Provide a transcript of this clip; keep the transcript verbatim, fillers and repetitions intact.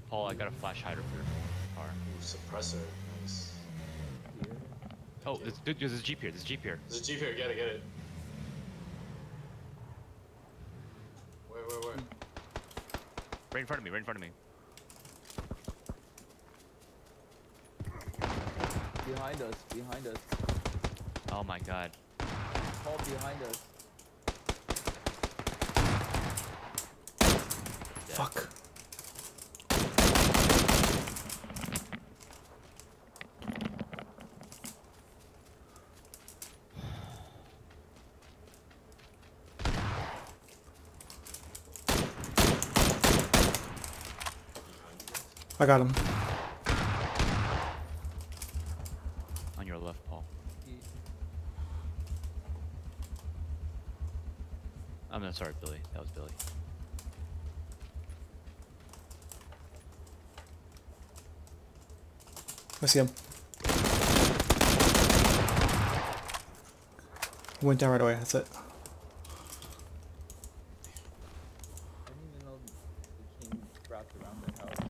Paul, I got a flash hider for your car. Ooh, suppressor. Nice. Here. Oh, there's, dude, there's a Jeep here. There's a Jeep here. There's a Jeep here. Get it, get it. Where, where, where? Right in front of me, right in front of me. Behind us, behind us. Oh my god. Paul behind us. Fuck. I got him. On your left, Paul. He, I'm not sorry, Billy. That was Billy. I see him. Went down right away. That's it. I didn't even know the king wrapped around the house.